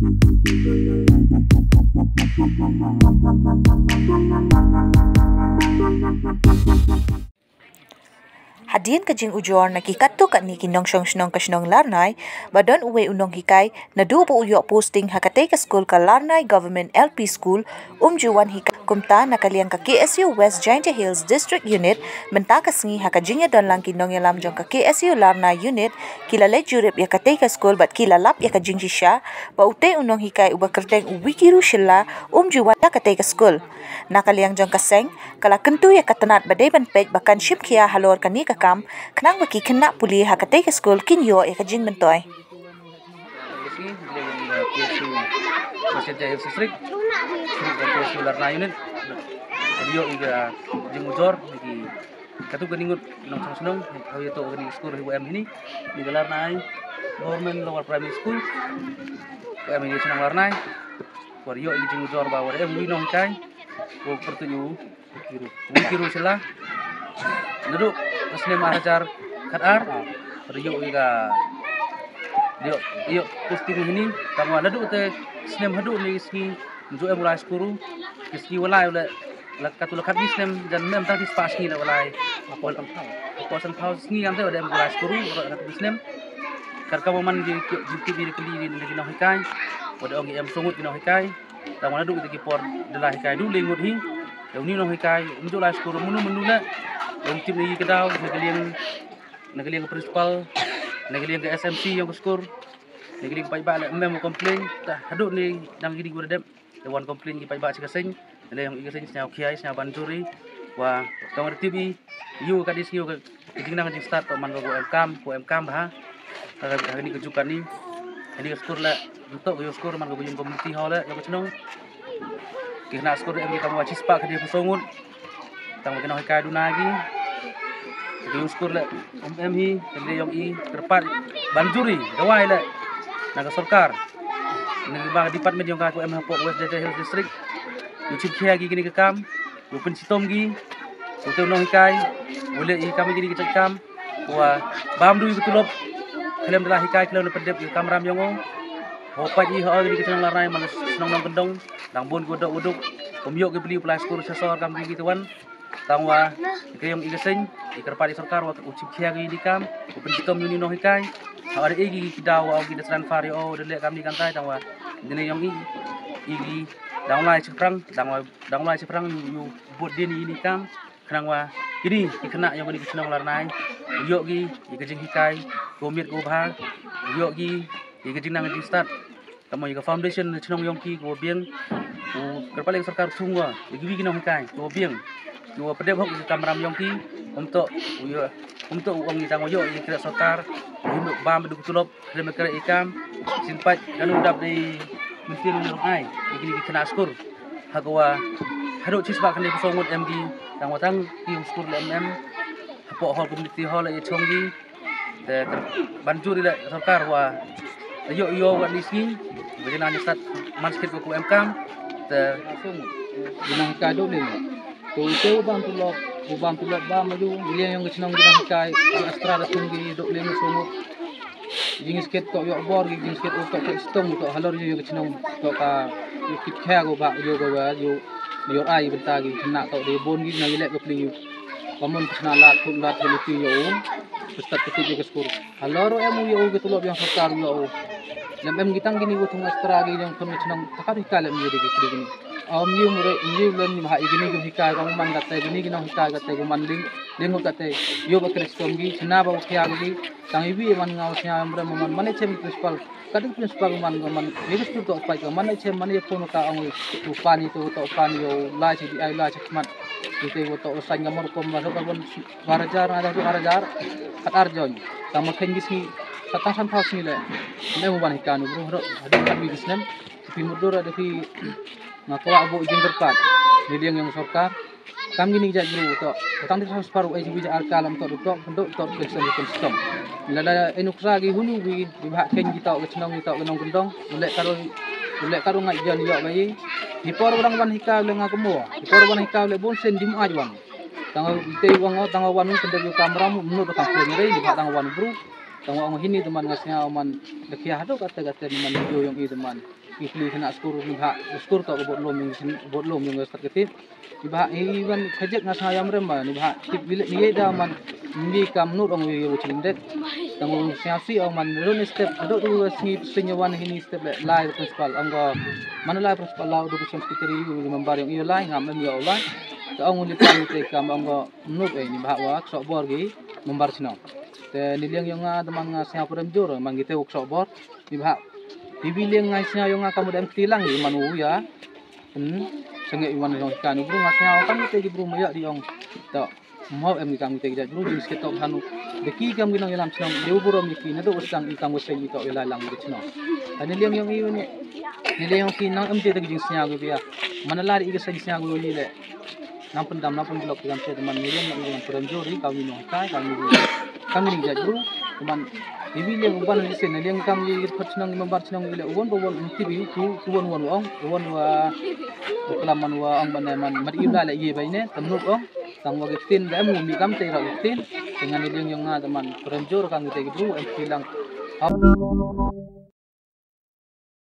Hadin kajing ujor na kikatu kat ni kinong snong kasnong larnay, badon uwe unong hikay na du po uyok posting hakatay ka school ka Larnay Government LP School, umjuwan hikay kumta na kaliyang ka KSU West Giant Hills District Unit, mentakas ngi hakajinya don lang kinong yalam jong ka KSU Larnay Unit, kilale jurip ya katay ka school bat kilalap ya kajing sisya, paute unong hikay uba kerteng uwikiru sila, umjuwan ya katay ka school. Nakaliyang jong kaseng, kala kentu ya katanat badai banpej bakan ship kia halor kani ka kam, kenang baki kena puli hakatay ka school kinyo ya kajing mentoy. Katu ganingut nong senong how to ganing school UM ini di Larnay Government Lower Primary School UM ini senang Larnay wario ijing jor ba wario wi nong kai wo pertuju kiru sila nadu asne mahajar khatar wario iga dio posting ini tangwa nadu te snem hadu ni ski jo emulai skuru ski walai lakatu lakat bisnem dan mem tadi spas ni la walai apol sampau sni am te ada emulai skuru lakat bisnem karka waman di kili di no hikai wada ongi em songut no hikai tangwa nadu te kipor delah hikai du lengut hi ni no hikai unjuk lai skuru menu la yang tim ni kedau negaliang principal negaliang ke SMC yang skor negaliang pai-pai mem komplain dah hadu ni dang gidi gura dem dewan komplain ki pai-pai sikasing ada yang ikasing snyau kiai snyau banjuri wa kamar TV yu kadis yu kejingnang jing start man go MKam ha hari ni kejukan ni ini skor la untuk yo skor man go bujung community hall la yo chnong kena skor em kamu wajis pak ke pesongut tang kena hikai dunagi yo skor la em hi kende yong i terpat banjuri dawai la naga sarkar ni ba department yang ka em Hapok West Giant Hills District YouTube kia gini ke kam, open sitom gi, hotel nong hikai, boleh i kami gini kita kam, wah bam dui betulop, kelem telah hikai kelem lepedep ke kamram yongo, hopat i hal gini kita Larnay mana senong nong kendong, dang bon godok, pemiok ke beli pelai skor sesor kam gini tuan, tangwa ikayam igaseng, ikerpati sarkar wak ucip kia gini kam, open sitom yuni nong hikai, ada igi kita wau kita transfer yo, delek kami kantai tangwa, gini yang igi danglai seprang yu buat dia ni ini kam kenang wa ini kena yang ni senang Larnay yok gi ikajing hikai komit go bha yok gi ikajing nang di start tamo ika foundation senang yong ki go bieng kerpaling sarkar sungwa igi nang hikai go bieng yo pedep hok kamram yong ki untuk uang ni tango yok ikira sarkar hinduk bam duk tulop krem kere ikam simpat dan udap di mungkin Larnay ini kena skor hagwa hadu cisba kan di songut MD tang watang ki skor MM Hapok hall community hall e chonggi de banjuri la sarkar wa yo wa lisi bejana ni sat masjid ko MKam te dinang kado ni to itu bang tulok ba maju bilian yang senang dinang kai astra tunggi dok leng songut jing sket ko yo bor jing sket ko stong ko halor yo chnong ko ka kit kha go ba yo go ba yo ai benta gi kena to de bon gi na lek ko pli pamun kena lat pun lat liti yo pusat kiti ke skor halor em yo ge tulok yang sarkar yo lem gitang gini go tung astra gi yang kon chnong takar hikale mi de gi gini yu mure yu len ni ha igini gi hikale ko man gatte gini gi no hikale gatte go man ling gatte yo ba krestom gi chna ba khya gi tang ibi man ngau sia amra man mane chem principal kadang principal man virus tu to pai ka man chem man ye phone ka ang upani to upani yo la chi di ai la chi mat ite go to san ngamor ko ma ko bon harajar ada 2000 khatar jon tama khen gisi satang san phas ni le ne mo ban hikanu bro haro hadi kan bi gisnem pi mudur ada fi ngakwa abu ijin berpat liang yang sarkar kam gini jak guru to tang di transfer ai bi al kalam to untuk kesan sistem lada enukra gi hunu bi ba ken kita ke chnong kita ke nong kendong ulek karo ngai jan yo bai di por orang ban hika le ngakmo di por ban hika le bon sen dim ajwang tang ite wang tang wan kun de kamera mu menurut kam ni re di tang wan bro Tengok orang ini teman ngasnya man dekia hadu kata-kata teman video yang ini teman. Ikli kena skor ni bah skor tak bot lom yang ngas terketip. Ni bah iban kajak ngasnya ayam remba ni bah tip bilik ni dah man ni kam nut orang yo cindek. Tengok siasi orang man run step hadu tu senyawan ini step live principal anggo mana live principal lau du kusem sekretari ni membar yang iyo lai ngam ya Allah. Ang ulit kami kam anggo nut ni bah wa sok bor gi membar sino. Te niliang yang teman ngasnya peremjur mang kita workshop bor ni bah dibilang ngasnya yang kamu dan tilang di manu ya sengit iwan yang kan bro ngasnya kan kita di bro mayak di ong tak mau em kami kita bro jenis kita hanu deki kami nang dalam senang dia bro miki na do usang ikam usai kita ilalang di sino ani liang yang iwan ni niliang yang kinang em jadi jenisnya go dia mana lari ke jenisnya go ni le nang pendam nang blok dengan teman niliang yang peremjur kami nong kai kami ni jadi bro teman dibilang uban di sini yang kami persenang membar senang bila uban TV tu uban uang wa kelaman wa ang banaman mariula la ye baine tamnuk ong tang wa gitin da mu mi kam tera gitin dengan yang teman peremjur kami tegi bro em hilang